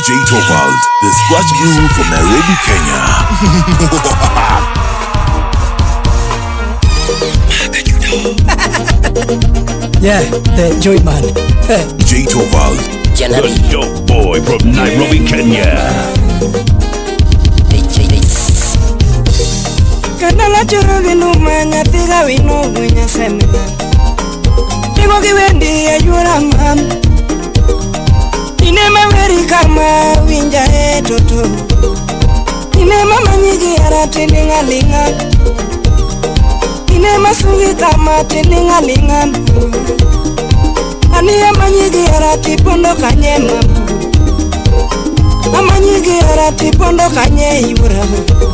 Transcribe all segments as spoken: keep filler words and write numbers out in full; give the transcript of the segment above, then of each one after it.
J Torvald, the scratch guru from Nairobi, Kenya. Yeah, the Joy Man. J Torvald, the dope boy from Nairobi, Kenya. Kanala churu vinu manya tiga vinu manya semina. Tigo kiwendi ya yura mam. Ine maweri kama winja etoto. Ine mama nyigi ara telinga linga. Ine masungi kama telinga linga. Ani ya manyigi ara tipondo kanye mama. Ama nyigi ara tipondo kanye yura.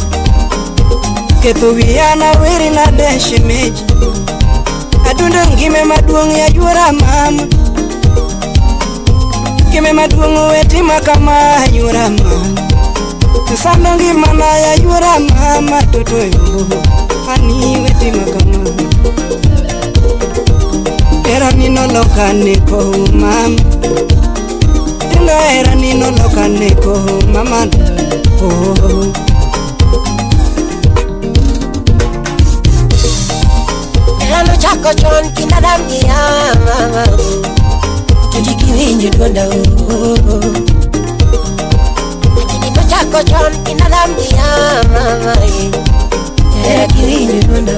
Ketuviana wiri na deshe meji Adunda ngime maduong ya yura mama Ngime maduong wetima kama yura mama Kesando ngima na ya yura mama Toto yo Hani wetima kama Era nino loka neko mama Tinga era nino loka neko mama Oh Lalo chako chon kinadami ya mama Tudiki winju duanda Akinipo chako chon kinadami ya mama Tudiki winju duanda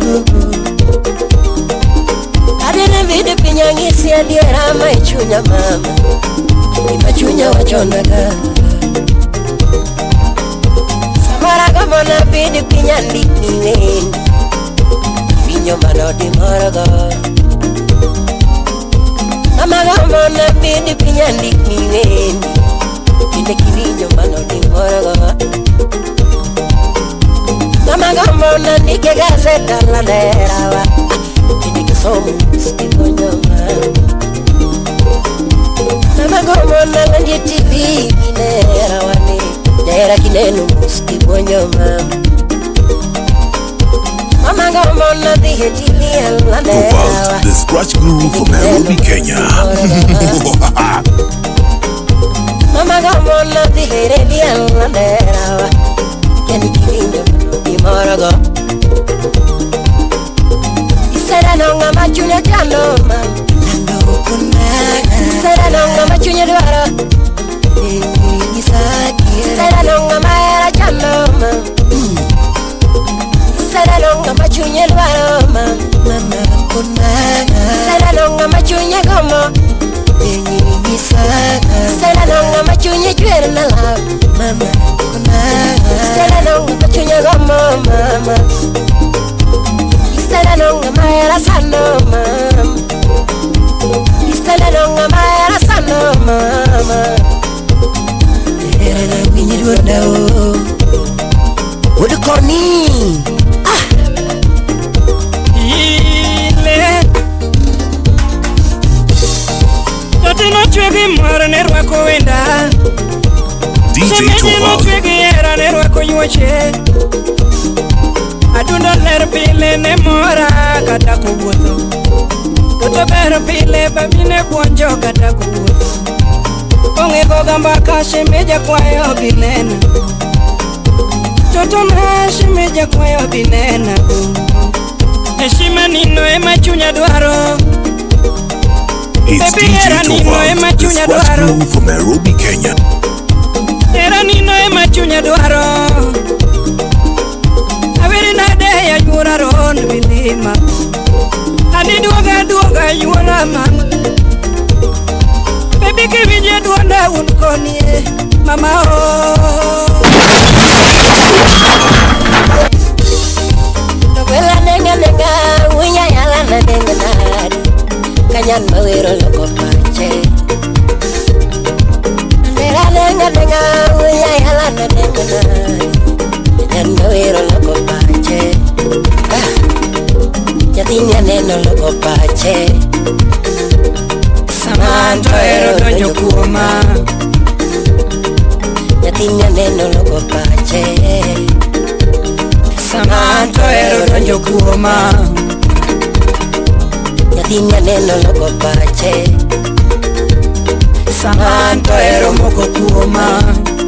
Adene vide pinyangisi adiera maichunya mama Imachunya wachondaga Samaraga mona vide pinyandi niwendi Vinyo manodi maraga Mamaga mona bidi pinyandi niwendi Vinde kivinyo manodi maraga Mamaga mona nike gazeta la lerawa Vinde kisomu stikonyo mama Mamaga mona nandi T V kinerawa ni Nera kinenu stikonyo mama Torvald, the scratch guru from Nairobi, Kenya. Mama gamona di heredi alla nera, che ni kivinyo di morago. Isera non amachunya jano ma, ando con me. Isera non amachunya duara, isera non amara jano ma. Isera non amachunya duara ma, mama con me. Isera non amachunya gomo. Isera non amachunya juera na la, mama con me. Isera non amachunya gomo mama. Isera non amara sano mama. Isera non amara sano mama. Era na winyi duanda o. What a corny. Ah. Ile. Totino chwegi mara nerwa kowenda. D J Torvald. Chwegi era nerwa konyuoche. Adundo ler pile ne mora kata kuwuotho. Toto ber pile babine buonjo kata kuwuotho. Onge goga mbaka shemeja kwayo binena. Toto na shemeja kwayo binena. Heshima nino ema chunya dwaro. It's D J Torvald, the scratch guru from Nairobi, Kenya. Era nino ema chunya dwaro. Averi na de ya yura ron bilima. Adi duoga duoga yura mama. Baby kivije duonda unkonie mama oh. Wela nenga nenga unya yala na nenga nari kanyan mawiro loko pache. Wela nenga nenga unya yala na nenga nari kanyan mawiro loko pache. Jatinya neno loko pache. Samanto ero donjo kuoma. Jatinya neno loko pache. Samanto ero donjo kuoma. Jatinya neno loko pache. Samanto ero moko kuoma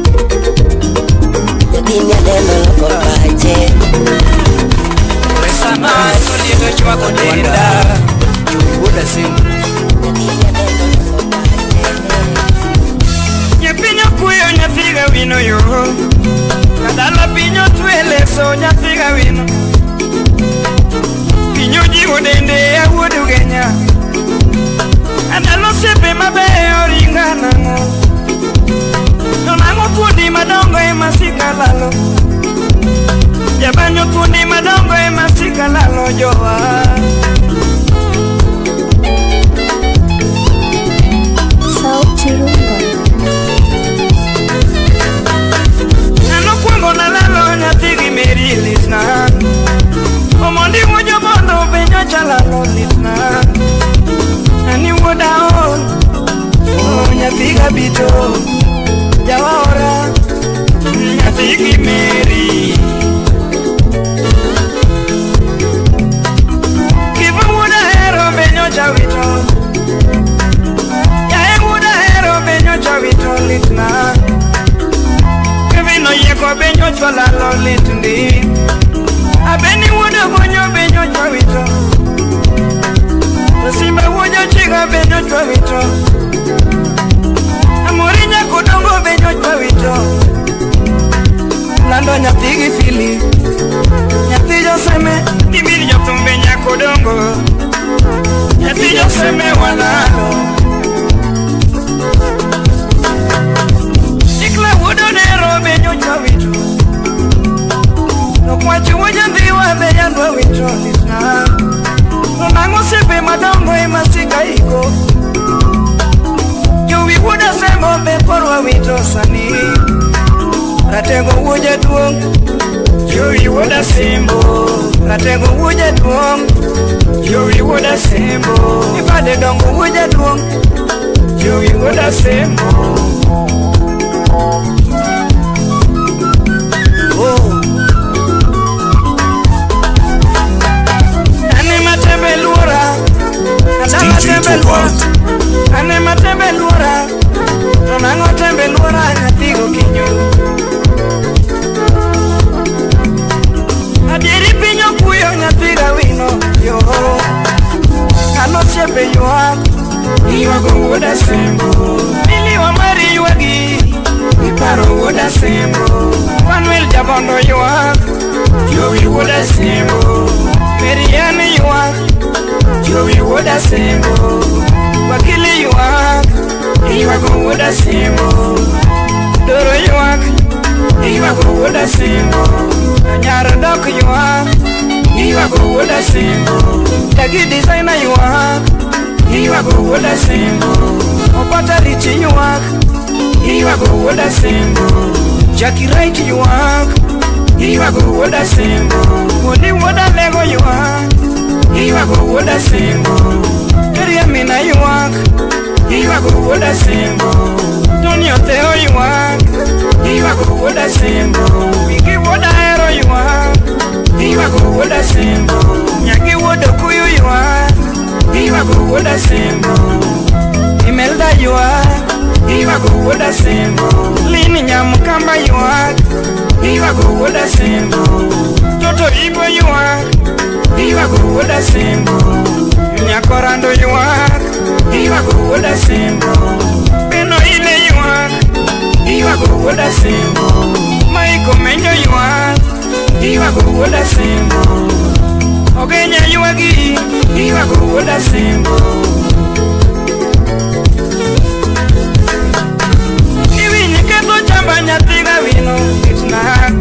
Yadinya neno loko pache Samanto ligo chwa kodenda Chubuda simu Yadinya neno loko pache Nyepinyo kuyo nyathiga wino yo Kadala pinyo twele so nyathiga wino Pinyo jiwo dende ya wudu genya Andalo sepe mabeyo ringa nango Nonango kundi madongo emasika lalo Jabanyo kundi madongo emasika lalo jowa Sauti Rumba. Nano kwambo na lalo nyatigi meri lisna Omondi mojo bondo benyo chalalo lisna Nani woda on Oh nyatiga bito Jawaora Nyatigi meri Kifu woda hero benyo chawito Yae woda hero benyo chawito litna Kevino yeko benyo chalalo litndi Abeni woda bonyo benyo chawito Simba woja chiga benyo chawito Amorinya kudongo benyo chawito Lando nyatigi fili Nyati joseme Ibiri jotumbe nyakudongo Nyati joseme wanalo Chikla wodo nero benyo chawito Nokwachi woja ndiwa beya ndwa wito Lisna Nonango sepe madongo emasika iko Jowi wuda sembo beporwa wito sani Ratego wuja duong Jowi wuda sembo Ratego wuja duong Jowi wuda sembo Ibade dongo wuja duong Jowi wuda sembo Oh Matembe lura Adama tembe lura Ane matembe lura Nonango tembe lura Nyatigo kinyo Adieri pinyo kuyo nyatiga wino Yo Kano siepe yuwa Iwago woda sembo Mili wa mari yuwagi Iparo woda sembo Manuel Jabondo yuwa Jowi woda sembo Meriani yuwak, Jowi woda sembo Wakili yuwak, Iwago woda sembo Doro yuwak, Iwago woda sembo Nyara dok yuwak, Iwago woda sembo Dagi designer yuwak, Iwago woda sembo Opata richi yuwak, Iwago woda sembo Jackie Wright yuwak, Iwago woda sembo Wodi woda lego yuwak Iwago woda sembo Keria mina yuwak Iwago woda sembo Tonio Teo yuwak Iwago woda sembo Wiki woda hero yuwak Iwago woda sembo Nyagi woda kuyu yuwak Iwago woda sembo Imelda yuwak Iwago woda sembo Lini nyamukamba yuwak Iwago woda sembo Toto ibo yuwak Iwago woda sembo Nyakorando yuwak Iwago woda sembo Beno ile yuwak Iwago woda sembo Maiko menjo yuwak Iwago woda sembo Ogenya yuwagi Iwago woda sembo Nyatiga wino itna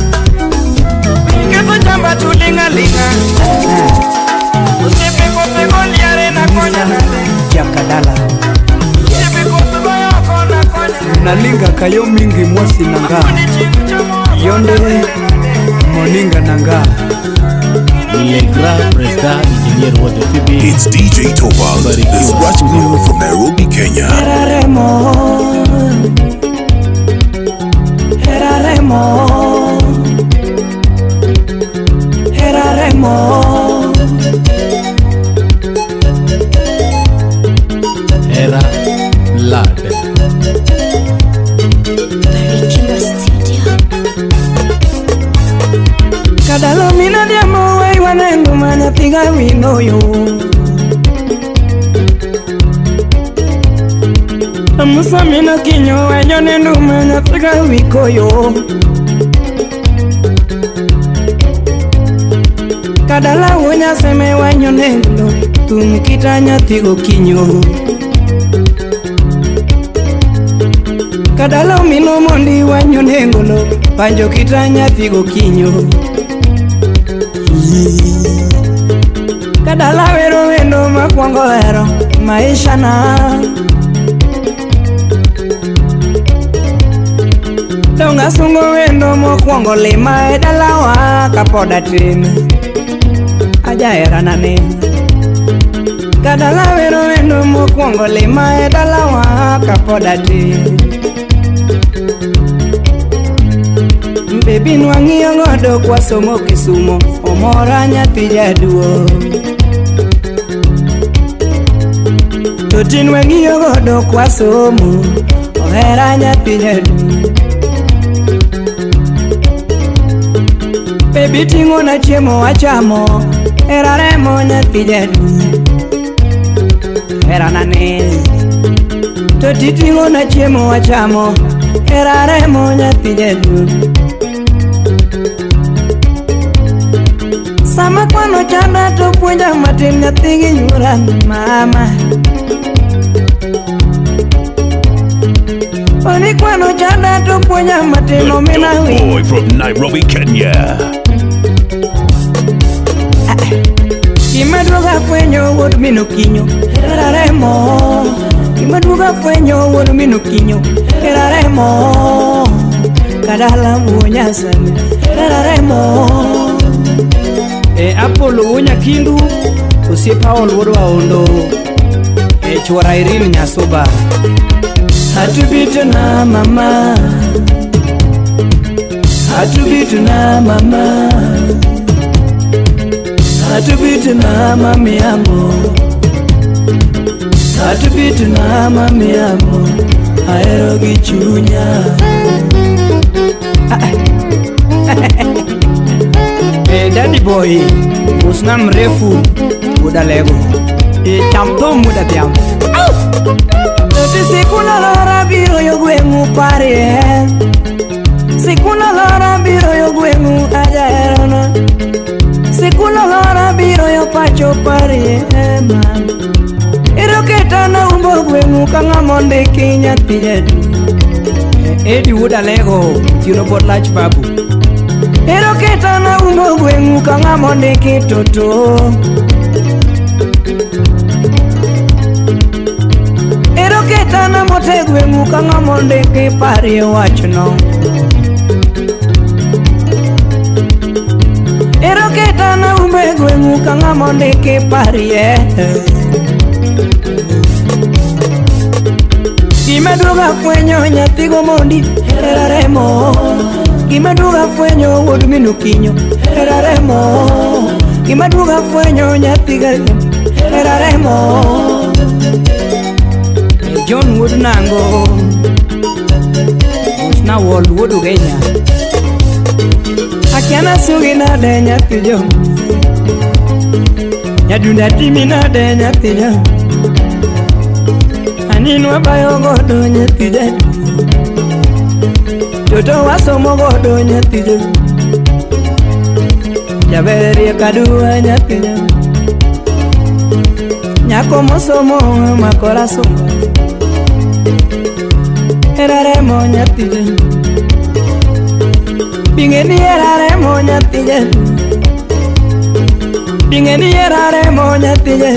Keto jamba tulinga linga Usepe kote goliare na konya nande Yakadala Usepe kote goyoko na konya nande Nalinga kayo mingi mwasi nanga Yonde moninga nanga Le grand presta ingeniero wa F B. It's D J Topaz, the Scratch Crew from Nairobi, Kenya. Heraremo Heraremo Heraremo Era Lad nyapiga wino yo Amusamina kinyo wenyo nendume nyapiga wiko yo Kadala unya seme wenyo nendo tumkita nyatigo kinyo Kadala mino mondi wenyo nengono panjo kita nyatigo kinyo Kadala wero wendo makwongo wero maisha na Donga sungo wendo mokwongo lima edalawa kapoda tin Aja era nane Kadala wero wendo mokwongo lima edalawa kapoda tin Baby nwangi ngodo kwa somo kisumo omora nyathi jaduo Totin nwangi ngodo kwa somo ohera nyathi jaduo Baby tingo na chiemo wachamo era remo nyathi jaduo Era nane Toti tingo na chiemo wachamo era remo nyathi jaduo Sama kwano chanda to puonja matin nyathi gi nyura mama Oni kwano chanda to puonja matin omena wi The boy from Nairobi, Kenya. Kimadwoga fwenyo wuod mino kinyo era remo Kimadwoga fwenyo wuod mino kinyo era remo Kadala muonya sami era remo E Apollo unya kindu Usie Paul wudu wa ondo E chwara Irene Nyasoba Hatubitu na mama Hatubitu na mama Hatubitu na mami amo Hatubitu na mami amo Aero gichunya Eh, daddy boy, usna mrefu muda lego. Eh, tamto muda tiam. Toti sikuna lora biro yo gwengu pare. Sikuna lora biro yo gwengu aja erona. Sikuna lora biro yo pacho pare man. Ero ketana umbo gwengu kanga monde kinya tijedu. Edi muda lego, tino bot lach babu. Ero ketana umo gwengu kanga monde kitoto Ero ketana mote gwengu kanga monde ke pari wachno Ero ketana umo gwengu kanga monde ke pari eh Kimaduga fwenyo nyatigo mondi era remo Kimaduga fwenyo wuod mino kinyo era remo Kimaduga fwenyo nyathi galim era remo John wuod nango Usna wol wuod ugenya Akiana sugi nade nyathi John Nyadunda timi nade nyathi John Aninwa bayo godo nyathi John Toto wasomo godo nyathi jo Jaberi kadua nyathi jo Nyako mosomo makora somo Era remo nyathi jo Bingeni era remo nyathi jo Bingeni era remo nyathi jo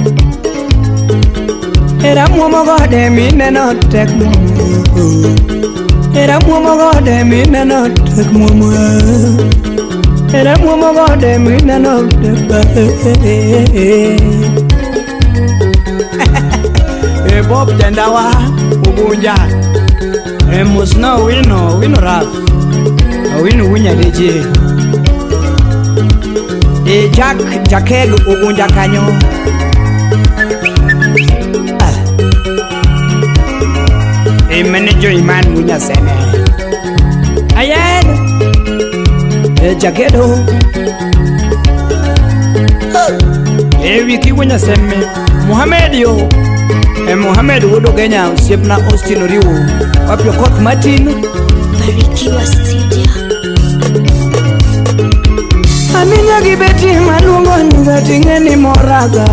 Era muomo gode mineno tek muomo Era muomo gode mineno tek muomo Era muomo gode mineno tek E Bob Jandawa Ugunja E musno wino wino raf Wino winya deje E Jack Jakeg Ugunja kanyo E manager iman munya sene Ayen E Jakedo Oh Ewi kiwenya seme Muhammad yo E Muhammad wudo Kenya Usipna Austin Oriwo Wapyo Koth Martin Barikiwa Studio. Aminya gibeti malungo nizati ngeni moraga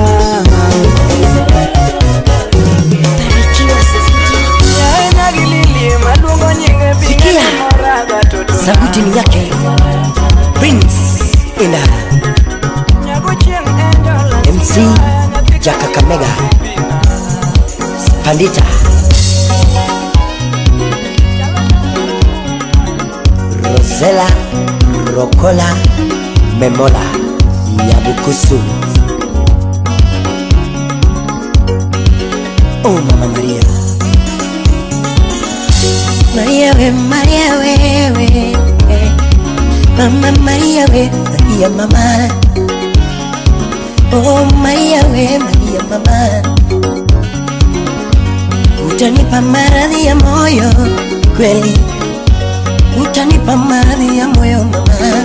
Barikiwa Studio. Yaena gilili malungo nyinge bingeni moraga toto Sauti ni yake Prince Ina M C Jaka Kamega Pandita Rosella Rokola Memola Yabukusu. Oh Mama Maria Maria we Maria we, we. Mama Maria we Maria mama. Oh Maria we Maria mama. Utanipa maradhi ya moyo kweli, utanipa maradhi ya moyo mama,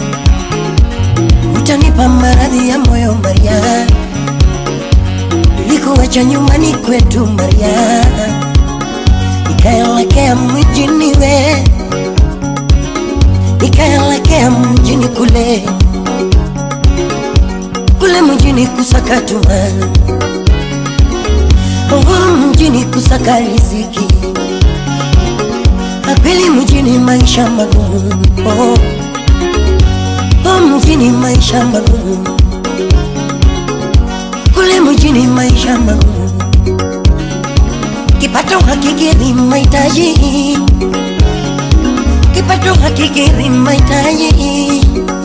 utanipa maradhi ya moyo Maria. Nilikuacha nyumbani kwetu Maria, nikaelekea mjini we, nikaelekea mjini kule, kule mjini kusakatuma, oh mjini kusaka riziki. Kweli mjini maisha magumu, oh, oh mjini maisha magumu, kule mjini maisha magumu. Kipato hakikidhi mahitaji, kipato hakikidhi mahitaji.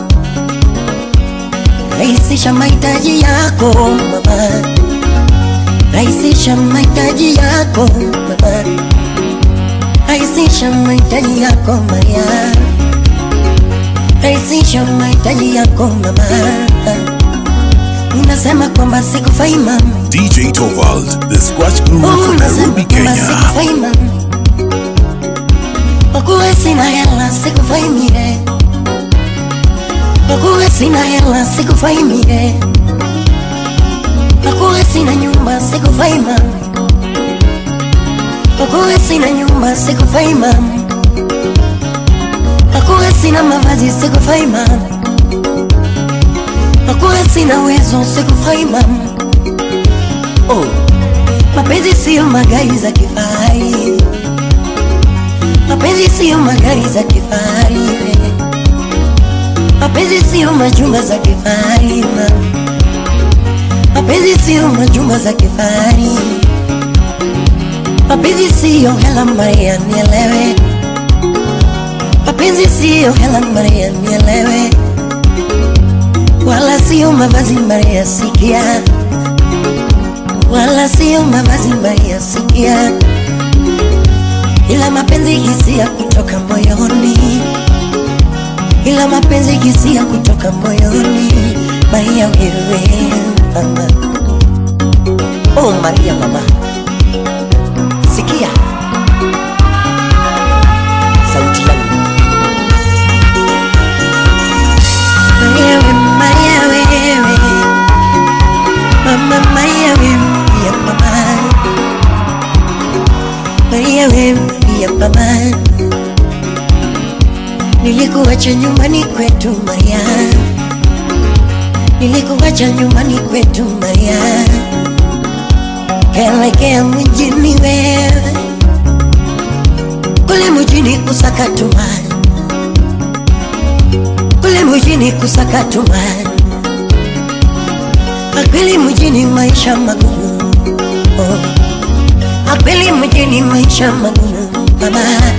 Rahisisha mahitaji yako mama, rahisisha mahitaji yako mama, rahisisha mahitaji yako Maria, rahisisha mahitaji yako mama. Unasema kwamba sikufai mama, D J Tovald, the scratch guru oh, from Nairobi, Kenya. Sikufai mama, wakuwe sina hela sikufai mie, wakuwe sina hela sikufai mie, wakuwe sina nyumba sikufai mama, wakuwe sina nyumba sikufai mama, wakuwe sina mavazi sikufai mama, wakuwe sina uwezo sikufai mama. Oh, mapenzi sio magari za kifahari, mapenzi sio magari za kifahari, mapenzi sio majumba za kifahari mama, mapenzi sio majumba za kifahari, mapenzi sio hela Maria nielewe, mapenzi sio hela Maria nielewe, wala sio mavazi Maria sikia, wala sio mavazi Maria sikia, ila mapenzi hisia kutoka moyoni, ila mapenzi hisia kutoka moyoni Maria wewe mama. Oh Maria mama, sikia sauti yangu Maria we, Maria wewe mama, Maria wewe ya mama, Maria wewe ya mama. Nilikuacha nyumbani kwetu Maria, nilikuacha nyumbani kwetu Maria, kaelekea mjini wewe, kule mjini kusakatuma, kule mjini kusakatuma. Akweli mjini maisha magumu, oh, akweli mjini maisha magumu mama,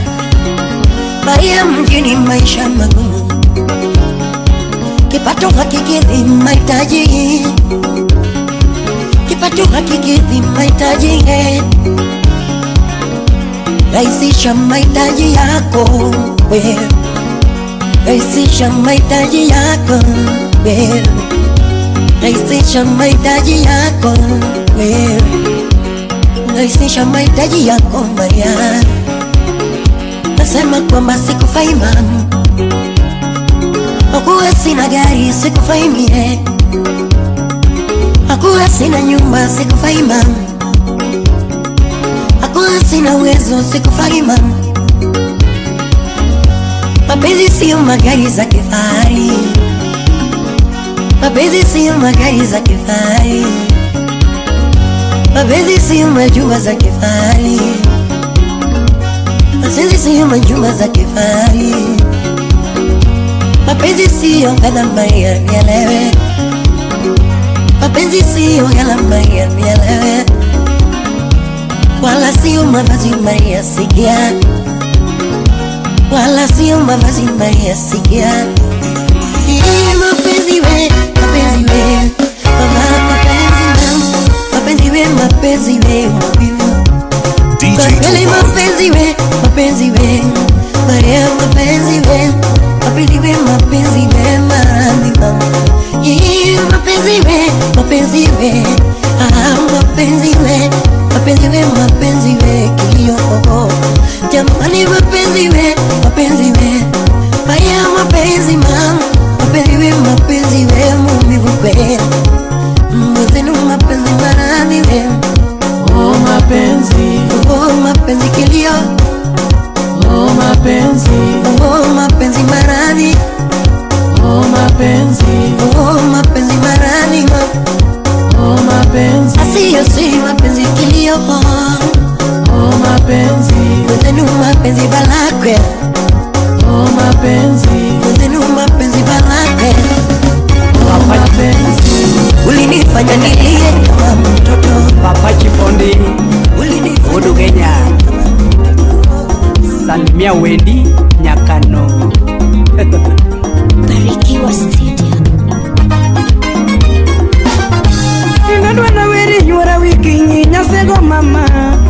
Maria mjini maisha magumu. Kipato hakikidhi mahitaji, kipato hakikidhi mahitaji. Rahisisha mahitaji yako wewe, rahisisha mahitaji yako wewe, rahisisha mahitaji yako wewe, rahisisha mahitaji yako Maria. Nasema kwamba sikufai mama, wakuwe sina gari sikufai mie, Hakuwa sina nyumba sikufai mama, hakuwa sina uwezo sikufai mama. Mapenzi sio magari za kifahari, mapenzi sio magari za kifahari, mapenzi sio majumba za kifahari, mapenzi sio majumba za kifahari, mapenzi sio gharama ya mielewe, mapenzi sio gharama ya mielewe, wala sio mavazi mbaya sikia, wala sio mavazi mbaya sikia. Hii mapenzi we, mapenzi we, mama mapenzi mama, mapenzi we, mapenzi we, D J mapenzi Tupac. mapenzi we, mapenzi we, Maria mapenzi we, mapenzi we, mapenzi we, marani mama. Hii mapenzi we, mapenzi we, ah mapenzi we, mapenzi we, mapenzi we, kilio oh jamani mapenzi we, mapenzi we, Maria mapenzi mama, mapenzi we, mapenzi we, mumivu we, mwezenu mapenzi marani we. Oh mapenzi, Oh mapenzi kilio, oh mapenzi, oh mapenzi marani, oh mapenzi, oh mapenzi marani ma, oh mapenzi, asiyo si mapenzi kilio, oh mapenzi, mwezenu mapenzi balakwe, oh mapenzi, mwezenu mapenzi balakwe. oh mapenzi, Ulinifanya nilie kama mtoto, Papa Chipondi ulinifanya Udu Kenya, salimia Wendi Nyakano. Barikiwa Studio. Ingadwa na weri nyora wiki nyasego mama,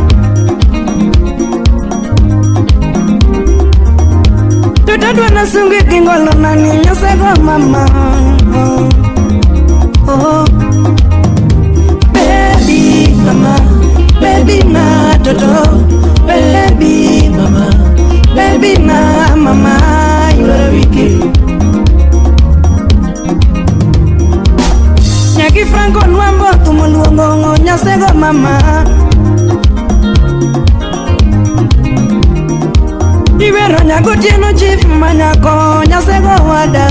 tutadwa na sungi kingolo nani nyasego mama. Oh, baby mama, baby na toto, baby mama, baby na mama, nyora wiki. Nyaki Franco Nwambo tumuluongo nyasego mama, Iwero nyago tieno chief manyako nyasego wada,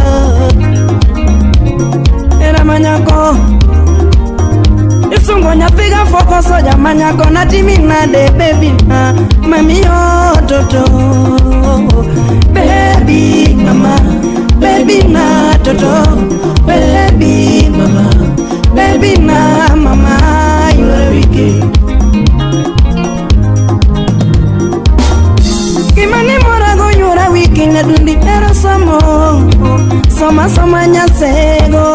era manyako isungo nyapiga foko soja manyako na timi nade baby na mami toto, baby mama, baby na toto, baby mama, baby na mama, you are wicked. Kimani morago you are wicked na dundi ero samo, soma soma nyasego,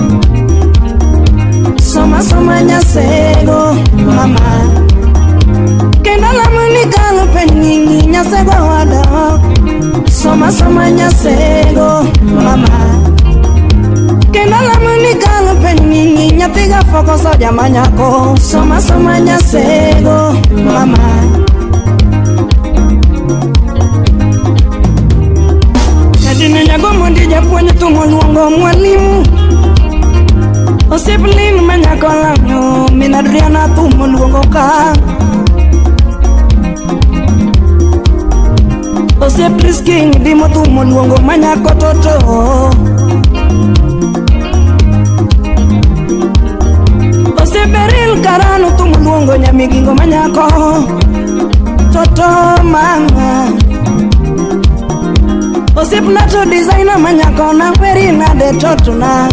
soma soma nyasego mama. Kenda la munika lo penini nyasego wada, soma soma nyasego mama. Kenda la munika lo penini nyapiga foko soja manyako, soma soma nyasego mama. Nadine nyago mondi japuonye tumo luongo mwalimu, Osiplin manyako lamyo minadriana tumo luongo ka, Osiprisking dimo tumo luongo manyako toto, Osiperil karano tumo luongo nyamigingo manyako toto manga, Osipnato designer manyako na veri na de toto na,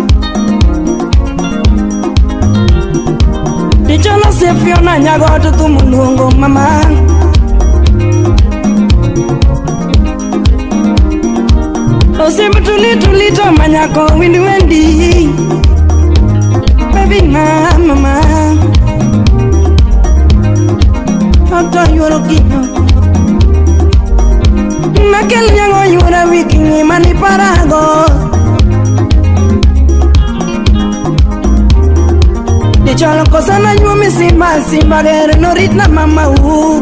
Dichono sefiona nyago tumo luongo mama. Osimbu tuli tuli to manyako windi wendi, baby na mama, toto yoro kinyo, nakel nyango yura wiki ni mani parago, dicholo kosana nyumi simba simba gere no ritna mama u,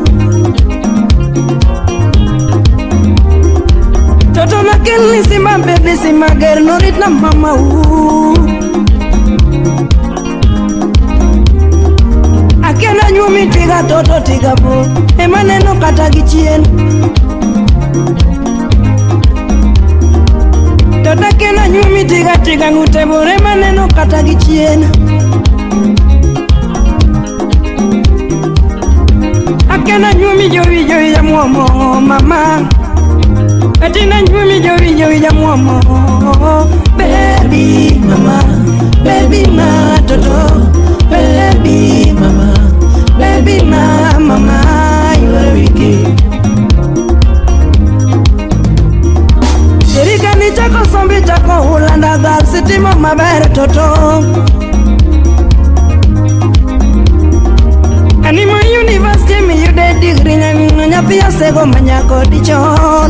toto nakel ni simba baby simba gere no ritna mama u. ka toto tiga bo ema neno kata gichien Tota kena nyumi tiga tiga ngute bo ema neno kata gichien Akena nyumi jowi jowi ya muomo mama Atina nyumi jowi jowi ya muomo Baby mama Baby ma toto Baby mama Baby ma mama You are wicked Jerika ni chako sombi chako Hulanda gal Siti mama bere toto Animo university mi yude degree Nyami nyapi ya sego manyako dichol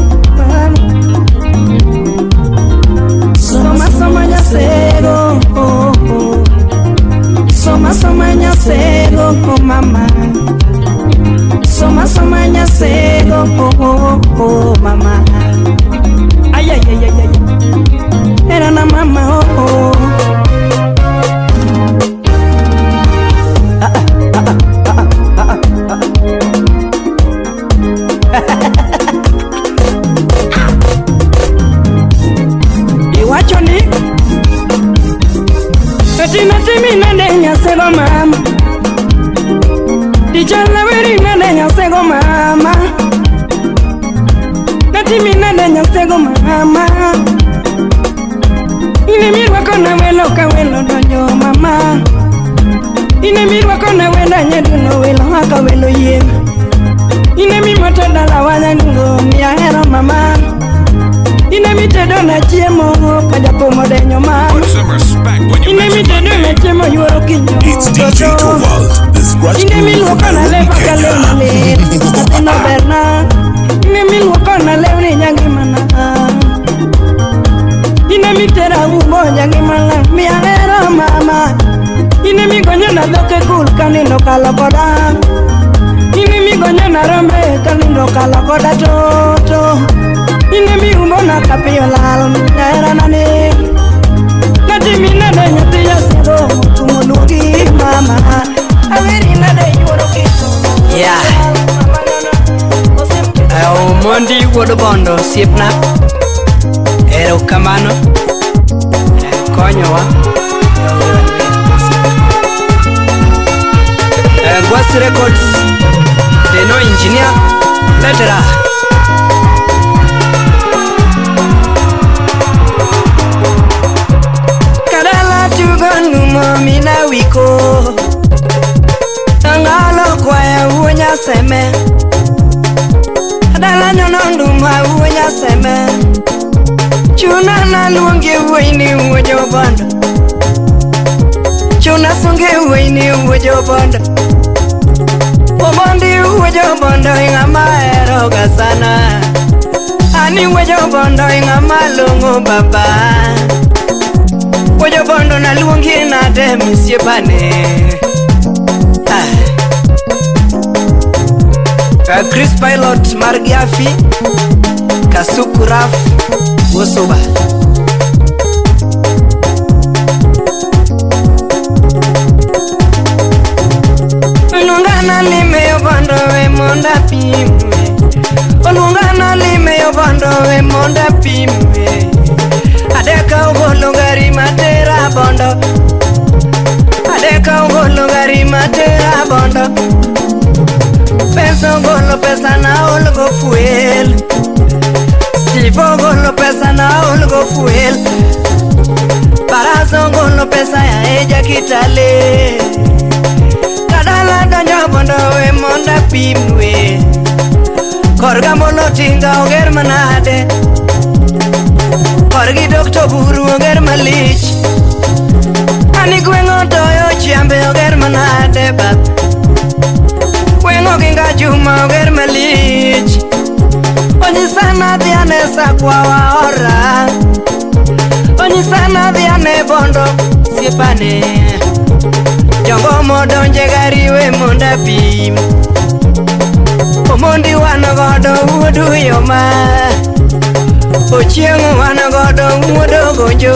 Soma soma nya sego oh, oh. Soma soma nya sego oh mama Soma soma nya sego oh, oh, oh mama Ay ay ay ay ay Era na mama oh oh Iwachoni Tina timi nande nyasego mama Dijala weri nande nyasego mama Natimi nande nyasego mama Ine mirwa kona welo ka welo donyo mama Ine mirwa kona wenda nyeduno welo haka welo ye Ine mi moto dala wanya nungo miya hero mama Ine mi tedo na chiemo kajapo modenyo mama Put some respect when you mention my name. It's D J Tovald, the scratch king from Nairobi, Mina de nyati ya sego tumunuki mama aweri na de yuroki yeah ayo mondi wodo bondo sipna ero kamano konyo wa eh Gwas Records de no engineer letera Mina wiko Tangalo kwa ya uwenya seme Adala nyonondu ma uwenya seme Chuna na luonge uweni uwejo banda Chuna sunge uweni uwejo banda Omondi uwejo banda inga maeroga sana Ani uwejo banda inga malungu baba Wojo bondo na luongi na de misiebane ah. uh, Chris Pilot Margiafi Kasuku Raf Wosoba Onungana lime yo bondo we monda pimwe Onungana lime yo bondo we monda pimwe Adeka ugolo gari matera bondo Adeka ugolo gari matera bondo Pesa ugolo pesa na ulgo fuel Sifo ugolo pesa na ulgo fuel Parazo ugolo pesa ya eja kitale Kadala donyo bondo we monda pimwe Korga mono tinga uger manade Korgi dokto buru oger malich Ani gwengo toyo chiambe oger manade bab Gwengo ginga juma oger malich Onyi sana diane sakwa wa ora Onyi sana diane bondo siepane Jongo modonje gariwe monda pim Omondi wanagodo uodu yoma Ochieng wanagodo uodo gojo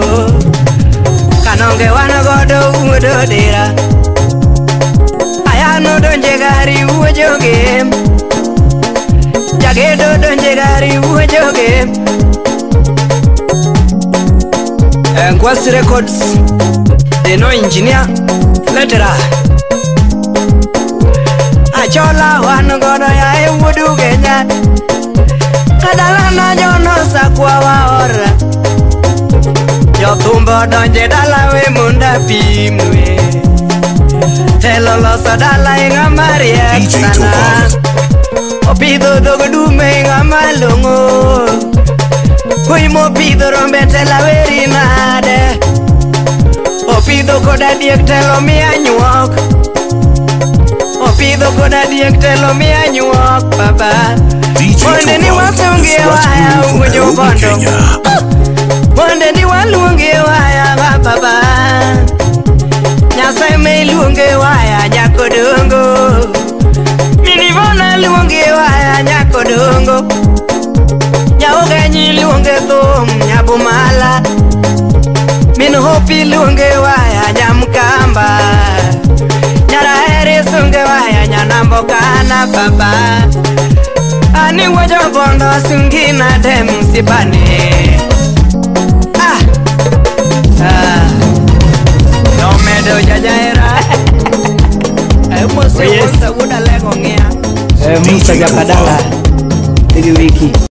Kanonge wanagodo uodo dira Aya Dhano donje gari uojoge, jagedo donje gari uojoge. Nkwasi Records, they know engineer, letera. Achola wanu gono ya ewudu Kenya, kadala na jono sakwa waora. Jotumbo donje dala we munda pimwe, telo loso dala inga maria sana. Opido dogo dume inga malungo, kui mo pido rombe tela veri nade. Opido koda diek telo mi anyuok, Opido koda diek telo mi anyuok baba. Monde ni wasungi waya ujo bondo, monde ni walungi waya baba. Nyasai me lungi waya nyakodongo, mini vona lungi waya nyakodongo. Nyaoge nyi lungi thum nyabumala, min hopi lungi waya nyamkamba. Nyara heri sungi waya nyanambokana baba. Ani wajo bondo sungi na dem sipane. Ah, ah, no medo jajaira. Eh, mose wasa wuda lego ngea. Eh, Musa Jakadala, Tigi Wiki.